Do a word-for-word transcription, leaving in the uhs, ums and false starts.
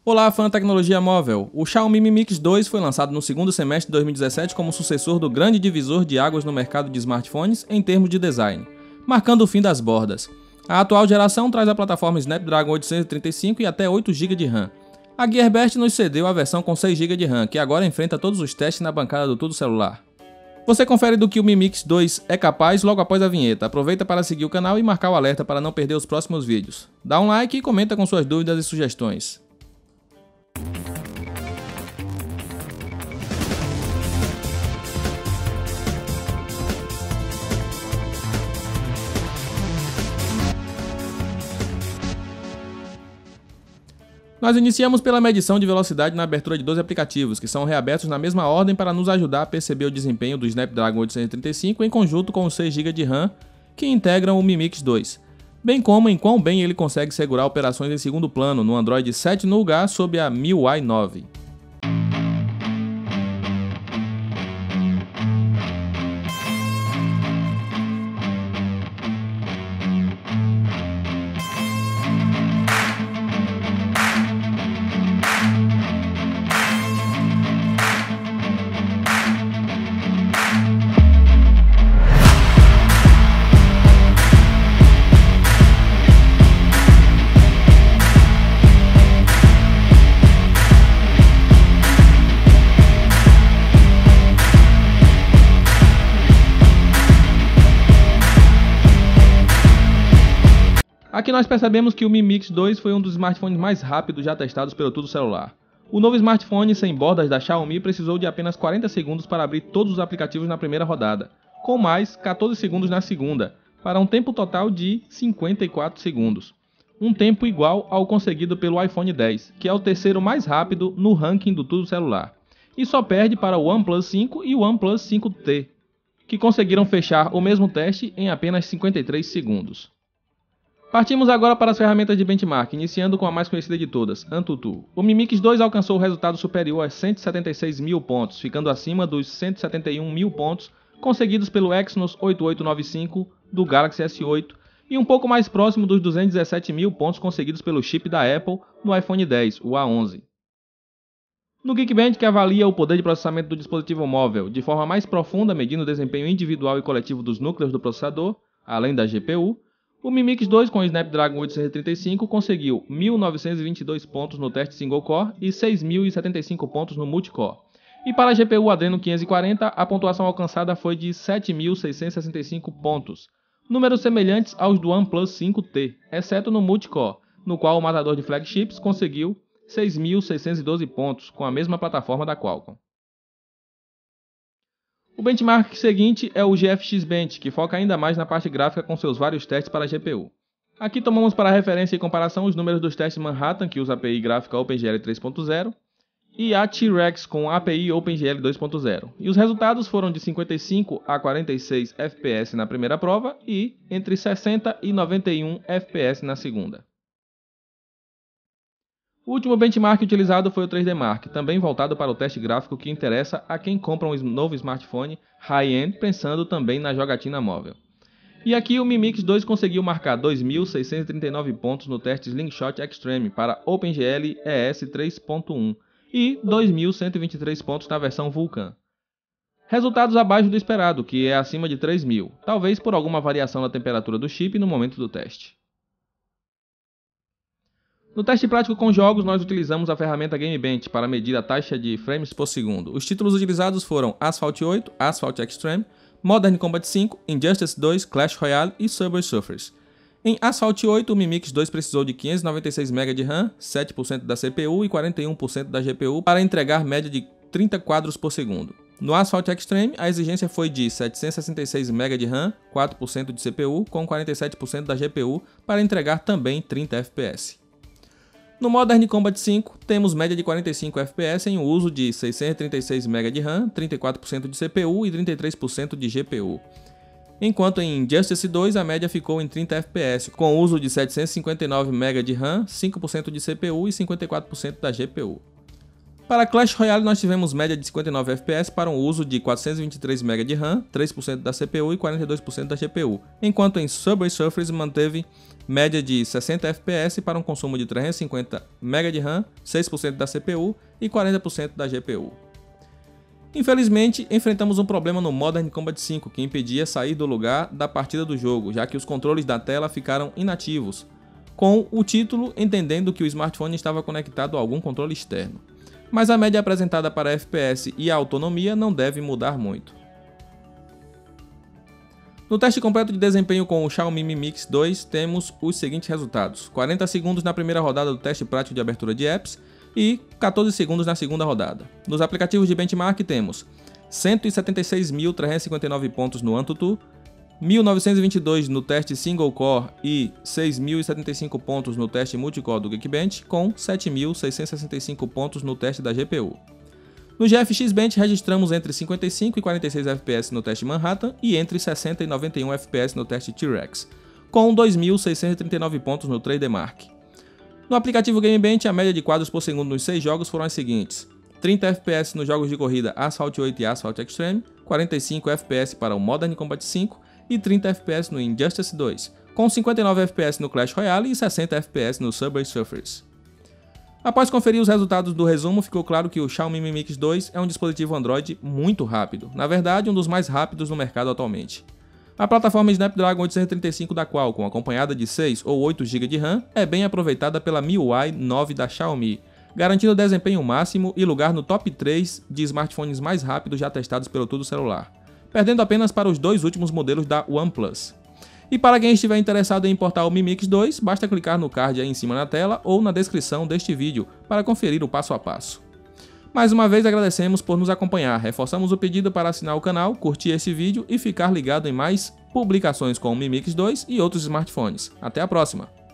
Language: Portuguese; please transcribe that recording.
Olá, fã da tecnologia móvel! O Xiaomi Mi Mix dois foi lançado no segundo semestre de dois mil e dezessete como sucessor do grande divisor de águas no mercado de smartphones em termos de design, marcando o fim das bordas. A atual geração traz a plataforma Snapdragon oitocentos e trinta e cinco e até oito gigas de RAM. A Gearbest nos cedeu a versão com seis gigas de RAM, que agora enfrenta todos os testes na bancada do Tudo Celular. Você confere do que o Mi Mix dois é capaz logo após a vinheta. Aproveita para seguir o canal e marcar o alerta para não perder os próximos vídeos. Dá um like e comenta com suas dúvidas e sugestões. Nós iniciamos pela medição de velocidade na abertura de doze aplicativos, que são reabertos na mesma ordem para nos ajudar a perceber o desempenho do Snapdragon oitocentos e trinta e cinco em conjunto com os seis gigas de RAM que integram o Mi Mix dois, bem como em quão bem ele consegue segurar operações em segundo plano no Android sete Nougat sob a M I U I nove. Aqui nós percebemos que o Mi Mix dois foi um dos smartphones mais rápidos já testados pelo Tudo Celular. O novo smartphone sem bordas da Xiaomi precisou de apenas quarenta segundos para abrir todos os aplicativos na primeira rodada, com mais quatorze segundos na segunda, para um tempo total de cinquenta e quatro segundos. Um tempo igual ao conseguido pelo iPhone dez, que é o terceiro mais rápido no ranking do Tudo Celular, e só perde para o OnePlus cinco e o OnePlus cinco T, que conseguiram fechar o mesmo teste em apenas cinquenta e três segundos. Partimos agora para as ferramentas de benchmark, iniciando com a mais conhecida de todas, Antutu. O Mi Mix dois alcançou o resultado superior a cento e setenta e seis mil pontos, ficando acima dos cento e setenta e um mil pontos conseguidos pelo Exynos oito oito nove cinco do Galaxy S oito e um pouco mais próximo dos duzentos e dezessete mil pontos conseguidos pelo chip da Apple no iPhone dez, o A onze. No Geekbench, que avalia o poder de processamento do dispositivo móvel de forma mais profunda, medindo o desempenho individual e coletivo dos núcleos do processador, além da G P U, o Mi Mix dois com o Snapdragon oitocentos e trinta e cinco conseguiu mil novecentos e vinte e dois pontos no teste single core e seis mil e setenta e cinco pontos no multicore. E para a G P U Adreno quinhentos e quarenta, a pontuação alcançada foi de sete mil seiscentos e sessenta e cinco pontos, números semelhantes aos do OnePlus cinco T, exceto no multicore, no qual o matador de flagships conseguiu seis mil seiscentos e doze pontos com a mesma plataforma da Qualcomm. O benchmark seguinte é o G F X Bench, que foca ainda mais na parte gráfica com seus vários testes para a G P U. Aqui tomamos para referência e comparação os números dos testes Manhattan, que usa a A P I gráfica OpenGL três ponto zero, e a T-Rex com a A P I OpenGL dois ponto zero. E os resultados foram de cinquenta e cinco a quarenta e seis F P S na primeira prova e entre sessenta e noventa e um F P S na segunda. O último benchmark utilizado foi o três D Mark, também voltado para o teste gráfico que interessa a quem compra um novo smartphone high-end pensando também na jogatina móvel. E aqui o Mi Mix dois conseguiu marcar dois mil seiscentos e trinta e nove pontos no teste Slingshot Extreme para OpenGL E S três ponto um e dois mil cento e vinte e três pontos na versão Vulkan. Resultados abaixo do esperado, que é acima de três mil, talvez por alguma variação da temperatura do chip no momento do teste. No teste prático com jogos, nós utilizamos a ferramenta GameBench para medir a taxa de frames por segundo. Os títulos utilizados foram Asphalt oito, Asphalt Extreme, Modern Combat cinco, Injustice dois, Clash Royale e Subway Surfers. Em Asphalt oito, o Mi Mix dois precisou de quinhentos e noventa e seis megabytes de RAM, sete por cento da C P U e quarenta e um por cento da G P U para entregar média de trinta quadros por segundo. No Asphalt Extreme, a exigência foi de setecentos e sessenta e seis megabytes de RAM, quatro por cento de C P U com quarenta e sete por cento da G P U para entregar também trinta F P S. No Modern Combat cinco, temos média de quarenta e cinco F P S em uso de seiscentos e trinta e seis megabytes de RAM, trinta e quatro por cento de C P U e trinta e três por cento de G P U. Enquanto em Injustice dois a média ficou em trinta F P S, com uso de setecentos e cinquenta e nove megabytes de RAM, cinco por cento de C P U e cinquenta e quatro por cento da G P U. Para Clash Royale nós tivemos média de cinquenta e nove F P S para um uso de quatrocentos e vinte e três megabytes de RAM, três por cento da C P U e quarenta e dois por cento da G P U, enquanto em Subway Surfers manteve média de sessenta F P S para um consumo de trezentos e cinquenta megabytes de RAM, seis por cento da C P U e quarenta por cento da G P U. Infelizmente, enfrentamos um problema no Modern Combat cinco que impedia sair do lugar da partida do jogo, já que os controles da tela ficaram inativos, com o título entendendo que o smartphone estava conectado a algum controle externo. Mas a média apresentada para F P S e a autonomia não deve mudar muito. No teste completo de desempenho com o Xiaomi Mi Mix dois temos os seguintes resultados: quarenta segundos na primeira rodada do teste prático de abertura de apps e quatorze segundos na segunda rodada. Nos aplicativos de benchmark temos cento e setenta e seis mil trezentos e cinquenta e nove pontos no AnTuTu, mil novecentos e vinte e dois no teste single core e seis mil e setenta e cinco pontos no teste multicore do Geekbench, com sete mil seiscentos e sessenta e cinco pontos no teste da G P U. No G F X Bench registramos entre cinquenta e cinco e quarenta e seis F P S no teste Manhattan e entre sessenta e noventa e um F P S no teste T-Rex, com dois mil seiscentos e trinta e nove pontos no Trademark. No aplicativo Gamebench, a média de quadros por segundo nos seis jogos foram as seguintes: trinta F P S nos jogos de corrida Asphalt oito e Asphalt Extreme, quarenta e cinco F P S para o Modern Combat cinco e trinta F P S no Injustice dois, com cinquenta e nove F P S no Clash Royale e sessenta F P S no Subway Surfers. Após conferir os resultados do resumo, ficou claro que o Xiaomi Mi Mix dois é um dispositivo Android muito rápido, na verdade um dos mais rápidos no mercado atualmente. A plataforma Snapdragon oitocentos e trinta e cinco da Qualcomm, acompanhada de seis ou oito gigas de RAM, é bem aproveitada pela M I U I nove da Xiaomi, garantindo desempenho máximo e lugar no top três de smartphones mais rápidos já testados pelo Tudo Celular, perdendo apenas para os dois últimos modelos da OnePlus. E para quem estiver interessado em importar o Mi Mix dois, basta clicar no card aí em cima na tela ou na descrição deste vídeo para conferir o passo a passo. Mais uma vez agradecemos por nos acompanhar, reforçamos o pedido para assinar o canal, curtir esse vídeo e ficar ligado em mais publicações com o Mi Mix dois e outros smartphones. Até a próxima!